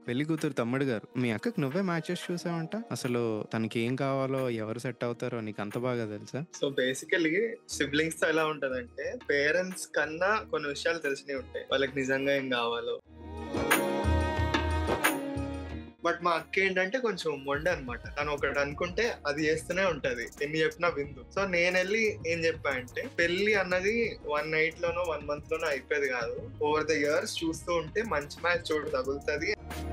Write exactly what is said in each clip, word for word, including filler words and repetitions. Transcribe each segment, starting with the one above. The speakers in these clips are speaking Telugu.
పెళ్లి కూతురు తమ్ముడు గారు, మీ అక్కకి నువ్వే మ్యాచెస్ చూసావంట. అసలు తనకి ఏం కావాలో, ఎవరు సెట్ అవుతారో నీకు అంత బాగా తెలుసా? సో బేసికలీ సిబ్లింగ్స్ తో ఎలా ఉంటదంటే, పేరెంట్స్ కన్నా కొన్ని విషయాలు తెలిసినవి ఉంటాయి వాళ్ళకి నిజంగా ఏం కావాలో. బట్ మా అక్క ఏంటంటే కొంచెం మొండి అనమాట. తను ఒకటి అనుకుంటే అది చేస్తూనే ఉంటది, ఎన్ని చెప్పినా విందు. సో నేను వెళ్ళి ఏం చెప్పా అంటే, పెళ్లి అన్నది వన్ నైట్ లోనో వన్ మంత్ లోనో అయిపోయేది కాదు. ఓవర్ ద ఇయర్స్ చూస్తూ ఉంటే మంచి మ్యాచ్ చోటు తగులుతుంది.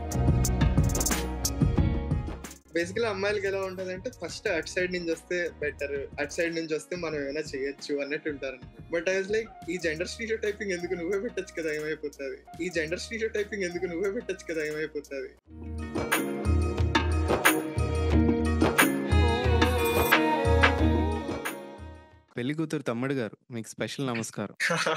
బేసికలీ అమ్మాయిలకి ఎలా ఉంటదంటే, ఫస్ట్ అట్ సైడ్ నుంచి వస్తే బెటర్, అట్ సైడ్ నుంచి వస్తే మనం ఏమైనా చేయొచ్చు అన్నట్టు ఉంటారు. బట్ ఐ వాజ్ లైక్, ఈ జెండర్ స్టీరియో టైపింగ్ ఎందుకు నువ్వే పెట్టచ్చు కదా, ఏమైపోతుంది? ఈ జెండర్ స్టీరియో టైపింగ్ ఎందుకు నువ్వే పెట్టచ్చు కదా, ఏమైపోతుంది? పెళ్లి కూతురు తమ్ముడు గారు, మీకు స్పెషల్ నమస్కారం.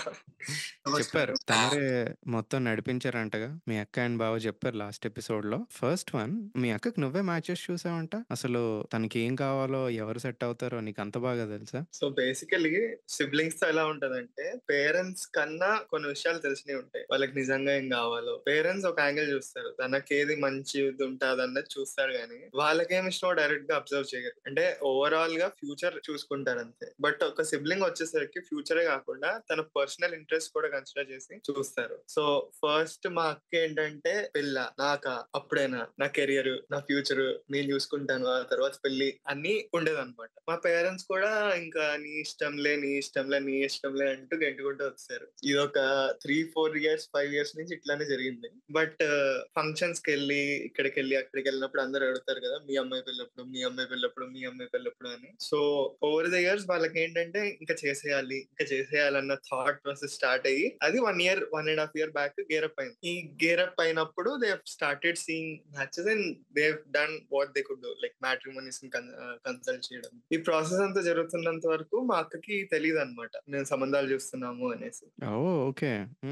చెప్పారు, నమస్కారం. తమరే మొత్తం నడిపించారంటగా. మీ అక్క అండ్ బావ చెప్పారు లాస్ట్ ఎపిసోడ్ లో. ఫస్ట్ వన్, మీ అక్కకి నువ్వే మ్యాచెస్ చూసావంట. అసలు తనకి ఏం కావాలో, ఎవరు సెట్ అవుతారో నీకు అంత బాగా తెలుసా? సో బేసికలీ సిబ్లింగ్స్ తో ఎలా ఉంటదంటే, పేరెంట్స్ కన్నా కొన్ని విషయాలు తెలిసినవి ఉంటాయి వాళ్ళకి నిజంగా ఏం కావాలో. పేరెంట్స్ ఒక యాంగిల్ చూస్తారు, తనకి ఏది మంచిది ఉంటుంది అన్నది చూస్తారు, కానీ వాళ్ళకేం ఇష్టమో డైరెక్ట్ గా అబ్జర్వ్ చేయరు. అంటే ఓవరాల్ గా ఫ్యూచర్ చూసుకుంటారు అంతే. బట్ ఒక సిబ్లింగ్ వచ్చేసరికి ఫ్యూచరే కాకుండా తన పర్సనల్ ఇంట్రెస్ట్ కూడా కన్సిడర్ చేసి చూస్తారు. సో ఫస్ట్ మా అక్క ఏంటంటే, పెళ్ళ నాకా, అప్పుడేనా, నా కెరియర్, నా ఫ్యూచర్ నేను చూసుకుంటాను, ఆ తర్వాత పెళ్లి అన్ని ఉండేదన్నమాట. మా పేరెంట్స్ కూడా ఇంకా నీ ఇష్టంలే నీ ఇష్టంలే నీ ఇష్టంలే అంటూ గెంటుకుంటూ వచ్చారు. ఇది ఒక three four years five years నుంచి ఇట్లానే జరిగింది. బట్ ఫంక్షన్స్ కి వెళ్ళి, ఇక్కడికి వెళ్ళి అక్కడికి వెళ్ళినప్పుడు అందరూ అడుగుతారు కదా, మీ అమ్మాయి పెళ్ళప్పుడు మీ అమ్మాయి పెళ్ళప్పుడు మీ అమ్మాయి పెళ్ళప్పుడు అని. సో ఓవర్ ద ఇయర్స్ వాళ్ళకి ఏంటంటే, ఇంకా చేసేయాలి ఇంకా చేసేయాలన్న థాట్ ప్రాసెస్ స్టార్ట్ అయ్యి, అది one year one and half year back gear up అయింది. ఈ గేరప్ అయినప్పుడు they started seeing matches and they done what they could do, like matrimonies consult చేయడం. ఈ ప్రాసెస్ అంతా జరుగుతున్నంత వరకు మా అక్కకి తెలియదు అనమాట, నేను సంబంధాలు చూస్తున్నాము అనేసి. Oh, okay.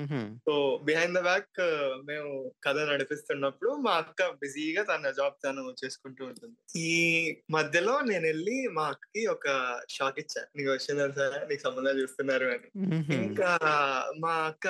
So behind the back మేము కథ నడిపిస్తున్నప్పుడు మా అక్క బిజీగా తన జాబ్ తను చేసుకుంటూ ఉంటుంది. ఈ మధ్యలో నేను వెళ్ళి మా అక్కకి ఒక షాక్ ఇచ్చా, నీకు వచ్చిన తెలుసా, నీకు సంబంధాలు చూస్తున్నారు అని. ఇంకా మా అక్క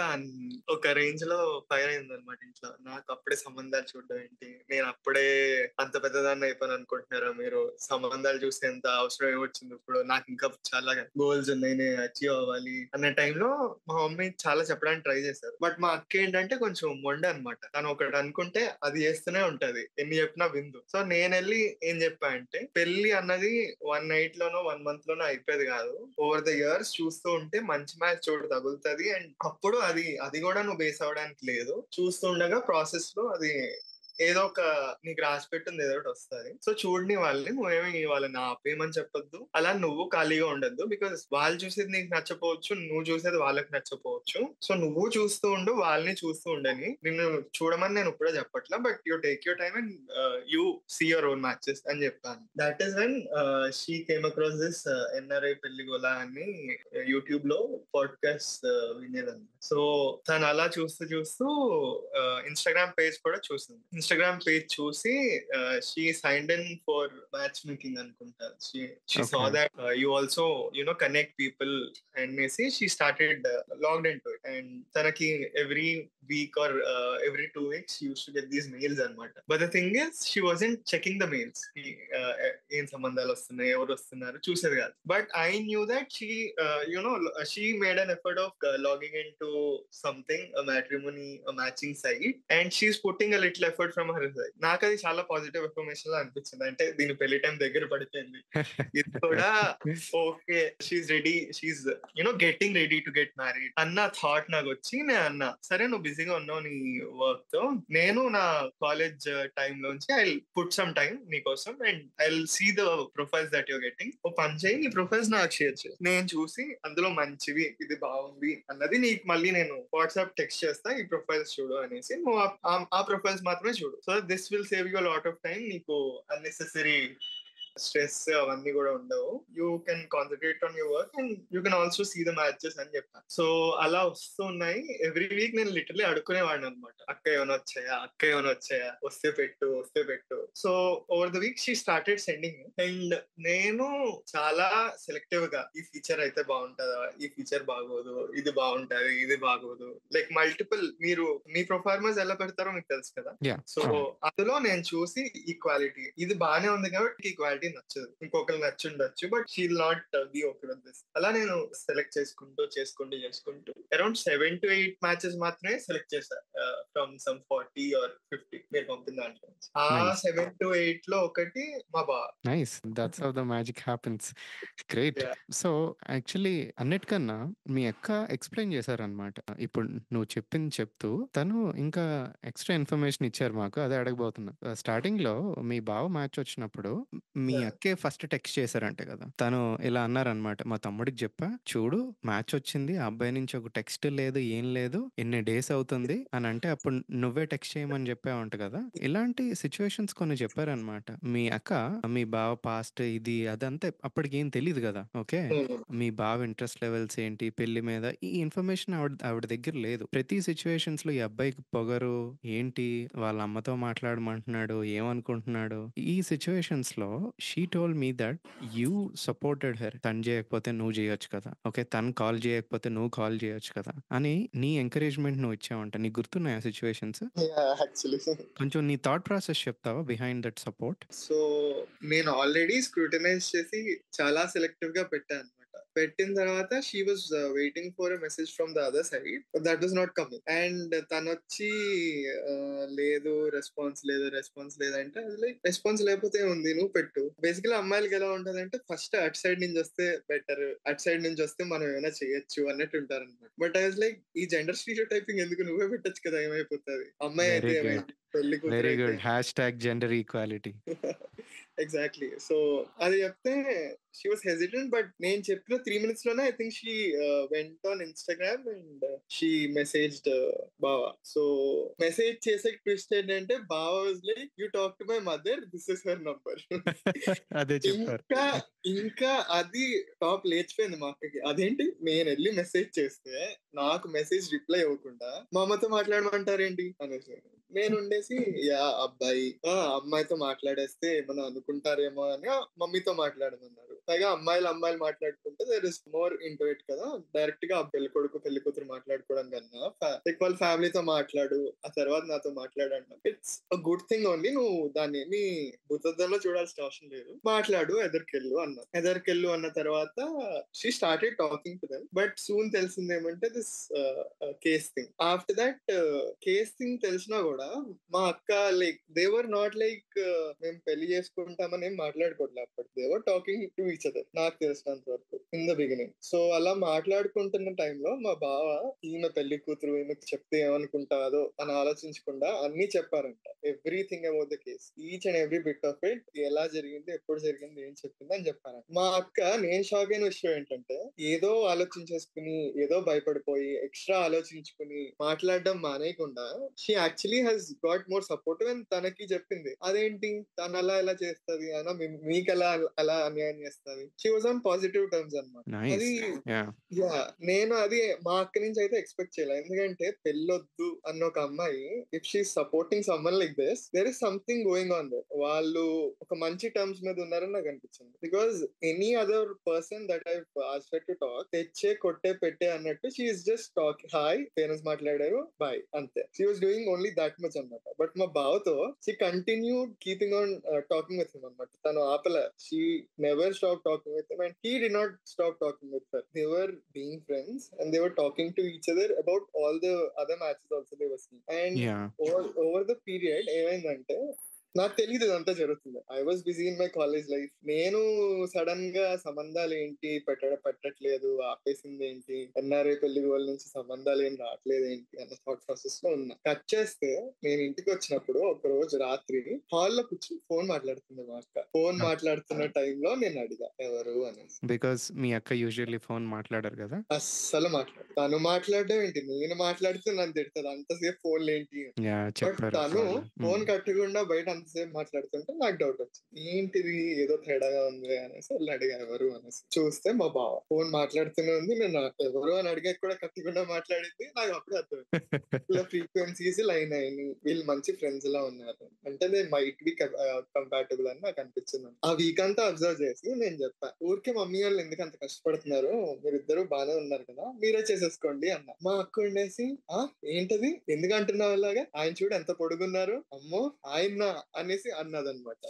ఒక రేంజ్ లో ఫైర్ అయింది అనమాట ఇంట్లో. నాకు అప్పుడే సంబంధాలు చూడడం ఏంటి, నేను అప్పుడే అంత పెద్దదాన్ని అయిపోయాను అనుకుంటున్నారా మీరు, సంబంధాలు చూసేంత అవసరం ఏమొచ్చింది ఇప్పుడు, నాకు ఇంకా చాలా గోల్స్ ఉన్నాయి, నేను అచీవ్ అవ్వాలి అనే టైంలో మా మమ్మీ చాలా చెప్పడానికి ట్రై చేశారు. బట్ మా అక్క ఏంటంటే కొంచెం మొండి అనమాట. తను ఒకటి అనుకుంటే అది చేస్తూనే ఉంటది, ఎన్ని చెప్పినా విందు. సో నేను వెళ్ళి ఏం చెప్పా అంటే, పెళ్లి అన్నది వన్ నైట్ లోనో వన్ మంత్ లోనో అయిపోయేది కాదు. ఓవర్ ద ఇయర్స్ చూస్తూ ఉంటే మంచి మ్యాచ్ చోటు తగులుతుంది. అండ్ అప్పుడు అది అది కూడా నువ్వు బేస్ అవ్వడానికి లేదు, చూస్తుండగా ప్రాసెస్ లో అది ఏదో ఒక నీకు రాసి పెట్టింది ఏదో ఒకటి వస్తుంది. సో చూడని వాళ్ళని నువ్వేమి వాళ్ళని ఆపేయమని చెప్పొద్దు, అలా నువ్వు ఖాళీగా ఉండద్దు. బికాస్ వాళ్ళు చూసేది నీకు నచ్చపోవచ్చు, నువ్వు చూసేది వాళ్ళకి నచ్చపోవచ్చు. సో నువ్వు చూస్తూ ఉండు, వాళ్ళని చూస్తూ ఉండని. నిన్ను చూడమని నేను ఇప్పుడే చెప్పట్లా, but you take your time and you see your own matches అని చెప్పాను. That is when she came across this NRI Pelligola అని యూట్యూబ్ లో పాడ్కాస్ట్ వినేదాన్ని. సో తను అలా చూస్తూ చూస్తూ ఇన్స్టాగ్రామ్ పేజ్ కూడా చూసింది. ఇన్స్టాగ్రామ్ పేజ్ చూసి she signed in for matchmaking అనుకుంటా. She saw that you also you know connect people అనేసి she started logged in to it. And తనకి every week or every two weeks used to get these mails అనమాట. But the thing is, she wasn't checking the mails, ఏం సంబంధాలు వస్తున్నాయి, ఎవరు వస్తున్నారు చూసేది కాదు. But I knew that she you know she made an effort of logging in to something, matrimony matching site, and she's putting a little effort from her side. నాకు అది చాలా పాజిటివ్ ఇన్ఫర్మేషన్ లా అనిపించింది. అంటే దీని పెళ్లి టైం దగ్గర పడిపోయింది, ఇది కూడా okay, she's ready, she's you know getting ready to get married అన్న థాట్ నాకు వచ్చి, నేను అన్నా సరే నువ్వు బిజీగా ఉన్నావు నీ వర్క్ తో, నేను నా కాలేజ్ టైం లోంచి ఐ పుట్ సమ్ టైం నీకోసం and I see the profiles that your getting. ఓ పని చేయి, నీ ప్రొఫైల్స్ నాకు షేర్ చేయి, నేను చూసి అందులో మంచివి ఇది బాగుంది అన్నది నీకు మళ్ళీ నేను వాట్సాప్ టెక్స్ట్ చేస్తా, ఈ ప్రొఫైల్స్ చూడు అనేసి. నువ్వు ఆ ప్రొఫైల్స్ మాత్రమే చూడు. So this will save you lot of time. నీకు అన్నెసెసరీ స్ట్రెస్ అవన్నీ కూడా ఉండవు. You can concentrate on your work and you can also see the matches అని చెప్పాను. సో అలా వస్తున్నాయి. ఎవ్రీ వీక్ నేను లిటరలీ అడుక్కునేవాడిని అనమాట, అక్క ఏమైనా వచ్చాయా, అక్క ఏమైనా వచ్చాయా, వస్తే పెట్టు వస్తే పెట్టు. So over the week she started sending. And నేను చాలా సెలెక్టివ్ గా ఈ ఫీచర్ అయితే బాగుంటుందా, ఈ ఫీచర్ బాగోదు, ఇది బాగుంటది, ఇది బాగోదు, లైక్ మల్టిపుల్. మీరు మీ ప్రొఫార్మర్స్ ఎలా పెడతారో మీకు తెలుసు కదా. యా సో అందులో నేను చూసి ఈక్వాలిటీ ఇది బాగానే ఉంది కాబట్టి ఈక్వాలిటీ నచ్చదు, ఇంకొకరు నచ్చుండొచ్చు, but she'll not be okay with this. అలా నేను సెలెక్ట్ చేసుకుంటూ చేసుకుంటూ చేసుకుంటూ around seven to eight matches మాత్రమే సెలెక్ట్ చేశాను from some forty or fifty మీరు పంపిన దాంట్లో. ఆ నైస్ సెవెన్ టు ఎయిట్ లో ఒకటి మా బా. Nice that's how the magic happens. Great. So actually అన్నిటికన్నా మీ అక్క ఎక్స్ప్లెయిన్ చేశారనమాట. ఇప్పుడు నువ్వు చెప్పింది చెప్తూ తను ఇంకా ఎక్స్ట్రా ఇన్ఫర్మేషన్ ఇచ్చారు మాకు, అదే అడగబోతున్నా. స్టార్టింగ్ లో మీ బావ మ్యాచ్ వచ్చినప్పుడు మీ అక్కే ఫస్ట్ టెక్స్ట్ చేశారంట కదా, తను ఇలా అన్నారనమాట, మా తమ్ముడికి చెప్పా చూడు మ్యాచ్ వచ్చింది, ఆ అబ్బాయి నుంచి ఒక టెక్స్ట్ లేదు ఏం లేదు, ఎన్ని డేస్ అవుతుంది అని అంటే అప్పుడు నువ్వే టెక్స్ట్ చేయమని చెప్పావంట కదా. ఇలాంటి సిచ్యువేషన్స్ కొన్ని చెప్పారనమాట. మీ అక్క మీ బావ పాస్ట్ ఇది అదంతా అప్పటికి ఏం తెలియదు కదా. ఓకే, మీ బావ ఇంట్రెస్ట్ లెవెల్స్ ఏంటి పెళ్లి మీద ఈ ఇన్ఫర్మేషన్ ఆవిడ ఆవిడ దగ్గర లేదు. ప్రతి సిచ్యువేషన్స్ లో ఈ అబ్బాయికి పొగరు ఏంటి, వాళ్ళ అమ్మతో మాట్లాడమంటున్నాడు, ఏమనుకుంటున్నాడు, ఈ సిచ్యువేషన్స్ లో she told me that you supported her. తను చేయకపోతే నువ్వు చేయొచ్చు కదా, ఓకే తను కాల్ చేయకపోతే నువ్వు కాల్ చేయొచ్చు కదా అని నీ ఎంకరేజ్మెంట్ నువ్వు ఇచ్చావంట. నీకు గుర్తున్నాయి ఆ సిచ్యువేషన్స్? యాక్చువల్లీ కొంచెం నీ థాట్ ప్రాసెస్ చెప్తావా బిహైండ్ దట్ సపోర్ట్? సో నేను ఆల్రెడీ స్క్రూటనైజ్ చేసి చాలా సెలెక్టివ్ గా పెట్టాను అనమాట. పెట్టిన తర్వాత she was waiting for a message from the other side, that was not coming. And తను వచ్చి లేదు రెస్పాన్స్ లేదు రెస్పాన్స్ లేదంటే లైక్ రెస్పాన్స్ లేకపోతే ఉంది నువ్వు పెట్టు. బేసికలీ అమ్మాయిలకి ఎలా ఉంటది అంటే ఫస్ట్ అట్ సైడ్ నుంచి వస్తే బెటర్, అట్ సైడ్ నుంచి వస్తే మనం ఏమైనా చేయొచ్చు అన్నట్టు ఉంటారు అనమాట. బట్ ఐ వాజ్ లైక్ ఈ జెండర్ స్టీరియో టైపింగ్ ఎందుకు, నువ్వే పెట్టచ్చు కదా, ఏమైపోతుంది, అమ్మాయి అయితే ఏమైంది, పెళ్లి కూతురు వెరీ అయితే. Good hashtag gender equality. Exactly. So అది చెప్తే షీ వాస్ హెసిటెంట్, బట్ నేను చెప్పిన త్రీ మినిట్స్ లోనే I think she went on Instagram and she messaged బావా. సో మెసేజ్ చేసే ట్విస్ట్ ఏంటంటే బావా was like you talk to my mother, this is her number. అదే చెప్పారు. ఇంకా ఇంకా అది టాప్ లేచిపోయింది మా అక్కకి. అదేంటి నేను వెళ్ళి మెసేజ్ చేస్తే నాకు మెసేజ్ రిప్లై ఇవ్వకుండా మా అమ్మతో మాట్లాడమంటారేంటి అనేసి నేను ఉండేసి యా అబ్బాయి ఆ అమ్మాయితో మాట్లాడేస్తే ఏమన్నా అనుకుంటారేమో అని మమ్మీతో మాట్లాడమన్నారు. పైగా అమ్మాయిలు అమ్మాయిలు మాట్లాడుకుంటే there is more into it కదా, డైరెక్ట్ గా పెళ్లి కొడుకు పెళ్లి కూతురు మాట్లాడుకోవడం కన్నా లైక్ వాళ్ళ ఫ్యామిలీతో మాట్లాడు ఆ తర్వాత నాతో మాట్లాడండి. It's a good thing only. నువ్వు దాన్ని ఏమి భూతద్దంలో చూడాల్సిన అవసరం లేదు, మాట్లాడు ఎదరికెళ్ళు అన్న. ఎదరికెళ్ళు అన్న తర్వాత she started talking to them. But soon తెలిసింది ఏమంటే this case thing. After that case thing తెలిసినా కూడా మా అక్క లైక్ దేవర్ నాట్ లైక్ మేము పెళ్లి చేసుకుంటామని ఏం మాట్లాడుకోవట్లేదు అప్పటి. They were talking to each other నాకు తెలిసినంత వరకు ఇన్ ద బిగినింగ్. సో అలా మాట్లాడుకుంటున్న టైంలో మా బావ ఈమె పెళ్లి కూతురు ఈమెకు చెప్తే ఏమనుకుంటాదో అని ఆలోచించకుండా అన్ని చెప్పారంట. Everything about the case, each and every bit of it, ఎలా జరిగింది ఎప్పుడు జరిగింది ఏం చెప్పింది అని చెప్పారంట. మా అక్క నేను షాక్ అయిన విషయం ఏంటంటే ఏదో ఆలోచించేసుకుని ఏదో భయపడిపోయి ఎక్స్ట్రా ఆలోచించుకుని మాట్లాడడం మానేయకుండా she actually has got more supportive and తనకి చెప్పింది అదేంటి తను అలా ఎలా చేస్తుంది అయినా మీకు ఎలా అలా అన్యాయం చేస్తుంది. She was on positive terms అన్నమాట. అది యా నేను అది మా అక్క నుంచి అయితే ఎక్స్పెక్ట్ చేయలేదు. ఎందుకంటే పెళ్ళొద్దు అన్న ఒక అమ్మాయి if she supporting someone like this there is something going on there. వాళ్ళు ఒక మంచి టర్మ్స్ మీద ఉన్నారని నాకు అనిపించింది. Because any other person that I asked to talk తెచ్చే కొట్టే పెట్టే అన్నట్టు she is just talk hi parents మాట్లాడారు బాయ్ అంతే. She was doing only that much అన్నమాట. బట్ మా బావతో she continued keeping on talking with him అన్నమాట. తను ఆపలే. She never stop talking with him and he did not stop talking with her. They were being friends and they were talking to each other about all the other matches also they were seeing. And over over the period ఏమైందంటే నాకు తెలియదు ఇదంతా జరుగుతుంది. I was busy in my college life. నేను సడన్ గా సంబంధాలు ఏంటి పెట్టడ పెట్టట్లేదు ఆపేసింది ఏంటి, ఎన్ఆర్ఐ పెళ్లి వాళ్ళ నుంచి సంబంధాలు ఏం రావట్లేదు ఏంటి అన్న థాట్ ప్రాసెస్ లో ఉన్నా. కట్ చేస్తే నేను ఇంటికి వచ్చినప్పుడు ఒక రోజు రాత్రి హాల్లో కూర్చొని ఫోన్ మాట్లాడుతుంది మా అక్క. ఫోన్ మాట్లాడుతున్న టైంలో నేను అడిగా ఎవరు అనేసి. బికాస్ మీ అక్క యూజువల్లీ ఫోన్ మాట్లాడారు కదా. అస్సలు మాట్లాడు. తను మాట్లాడడం ఏంటి, నేను మాట్లాడితే నన్ను తిడుతుంది అంతసేపు ఫోన్లు ఏంటి. బట్ తను ఫోన్ కట్టకుండా బయట అంత సేపు మాట్లాడుతుంటే నాకు డౌట్ వచ్చింది, ఏంటిది ఏదో తేడాగా ఉంది అనేసి వాళ్ళు అడిగా ఎవరు అనేసి. చూస్తే మా బావ ఫోన్ మాట్లాడుతూనే ఉంది, నేను ఎవరు అని అడిగా కూడా కట్టకుండా మాట్లాడింది. నాకు అప్పుడే అర్థమైంది ఇలా ఫ్రీక్వెన్సీస్ లైన్ అయ్యి వీళ్ళు మంచి ఫ్రెండ్స్ లా ఉన్నారు అంటే దే మైట్ బి కంపాటబుల్ అని నాకు అనిపించింది. ఆ వీక్ అంతా అబ్జర్వ్ చేసి నేను చెప్పా, ఊరికే మమ్మీ వాళ్ళు ఎందుకు అంత కష్టపడుతున్నారు, మీరిద్దరు బాగానే ఉన్నారు కదా, మీరే చేసేసుకోండి అన్న. మా అక్క ఉండేసి ఆ ఏంటది ఎందుకు అంటున్నావు అలాగా, ఆయన చూడు ఎంత పొడుగున్నారు, అమ్మో ఆయన అనేసి అన్నదన్నమాట.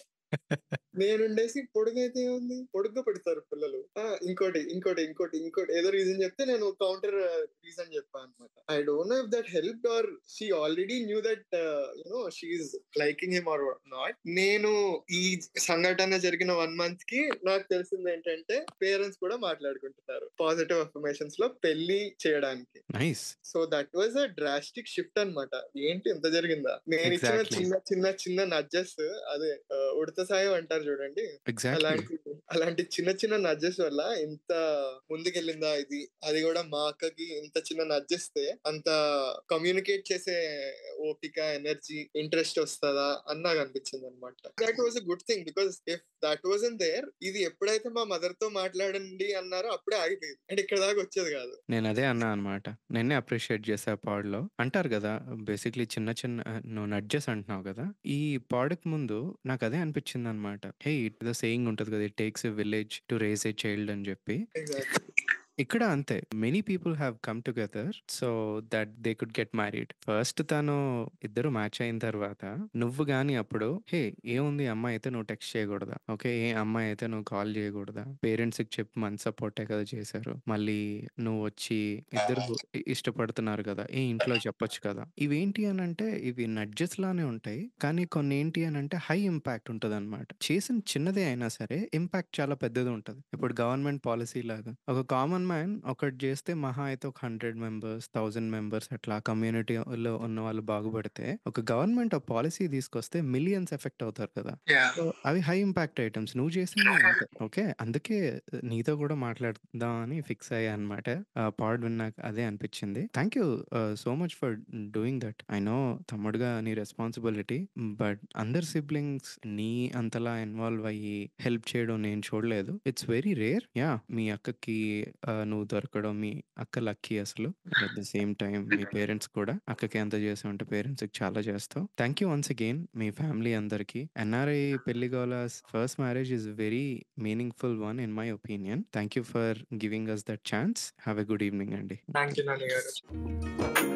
నేనుండేసి పొడుగైతే ఏముంది, పొడుగ్గా పెడతారు పిల్లలు, ఆ ఇంకోటి ఇంకోటి ఇంకోటి ఇంకోటి ఏదో రీజన్ చెప్తే నేను కౌంటర్ రీజన్ చెప్పాను అనమాట. I don't know if that help or she already knew that you know she's liking him or not. నేను ఈ సంఘటన జరిగిన వన్ మంత్ కి నాకు తెలిసింది ఏంటంటే పేరెంట్స్ కూడా మాట్లాడుకుంటున్నారు పాజిటివ్ అఫర్మేషన్స్ లో పెళ్లి చేయడానికి. Nice. So that was a drastic shift అన్నమాట. ఏంటి ఎంత జరిగిందా, నేను ఇచ్చిన ఎగ్జాక్ట్లీ చిన్న చిన్న చిన్న నడ్జెస్, అదే ఆ, ఉడత సాయం అంటారు చూడండి, ఎగ్జాక్ట్లీ అలాంటి అలాంటి చిన్న చిన్న నడ్జెస్ వల్ల ఇంత ముందుకెళ్ళిందా ఇది. అది కూడా మా అక్కకి ఇంత చిన్న నడ్జెస్తే అంత కమ్యూనికేట్ చేసే ఓపిక, ఎనర్జీ, ఇంట్రెస్ట్ వస్తుందా అని నాకు అనిపించింది అనమాట. That was a good thing because if that was in there, ఇది ఎప్పుడైతే మా మదర్ తో మాట్లాడండి అన్నారో అప్పుడే ఆగిపోయింది అంటే ఇక్కడ దాకా వచ్చేది కాదు. నేను అదే అన్నా అనమాట. నేనే అప్రిషియేట్ చేసా పాడ్లో. అంటారు కదా బేసిక్లీ చిన్న చిన్న ఆ, నువ్వు నడ్జెస్ అంటున్నావు కదా, ఈ పాడక్ ముందు నాకు అదే అనిపించింది అనమాట. హే ఇట్ సేయింగ్ ఉంటుంది కదా, it takes a village to raise a child అని చెప్పి. ఎగ్జాక్ట్లీ. ఇక్కడ అంతే, many people have come together so that they could get married. First తను ఇద్దరు మ్యాచ్ అయిన తర్వాత నువ్వు గాని అప్పుడు హే ఏముంది అమ్మాయి అయితే నువ్వు టెక్స్ట్ చేయకూడదా, ఓకే ఏ అమ్మాయి అయితే నువ్వు కాల్ చేయకూడదా, పేరెంట్స్ కి చెప్పి మంచి సపోర్టే కదా చేశారు, మళ్ళీ నువ్వు వచ్చి ఇద్దరు ఇ- ఇష్టపడుతున్నారు కదా ఏ ఇంట్లో చెప్పొచ్చు కదా. ఇవేంటి అని అంటే ఇవి నడ్జెస్ లానే ఉంటాయి, కానీ కొన్ని ఏంటి అని అంటే హై ఇంపాక్ట్ ఉంటుంది అనమాట. చేసిన చిన్నదే అయినా సరే ఇంపాక్ట్ చాలా పెద్దది ఉంటుంది. ఇప్పుడు గవర్నమెంట్ పాలసీ లాగా ఒక కామన్ మ్యాన్ ఒకటి చేస్తే మహా అయితే ఒక హండ్రెడ్ మెంబర్స్ థౌజండ్ మెంబర్స్ అట్లా కమ్యూనిటీలో ఉన్న వాళ్ళు బాగుపడితే, ఒక గవర్నమెంట్ ఆ పాలసీ తీసుకొస్తే మిలియన్స్ ఎఫెక్ట్ అవుతారు కదా. సో అవి హై ఇంపాక్ట్ ఐటమ్స్. నువ్వు చేసింది అంతే. ఓకే అందుకే నీతో కూడా మాట్లాడదాం అని ఫిక్స్ అయ్యా అనమాట. పాడ్ విన్నాక అదే అనిపించింది. Thank you so much for doing that. I know తమ్ముడుగా నీ రెస్పాన్సిబిలిటీ, బట్ అందరు సిబ్లింగ్స్ నీ అంతలా ఇన్వాల్వ్ అయ్యి హెల్ప్ చేయడం నేను చూడలేదు. It's very rare. యా మీ అక్కకి ఆ, నువ్వు దొరకడం, మీ అక్క లక్కీ అసలు. అట్ ద సేమ్ టైం మీ పేరెంట్స్ కూడా అక్కకి ఎంత చేసావు అంటే పేరెంట్స్ కి చాలా చేస్తావు. థ్యాంక్ యూ వన్స్ అగైన్ మీ ఫ్యామిలీ అందరికి. NRI Pelligolas first marriage is very meaningful one in my opinion. Thank you for giving us that chance. Have a good evening అండి. థ్యాంక్ యూ నాని గారు.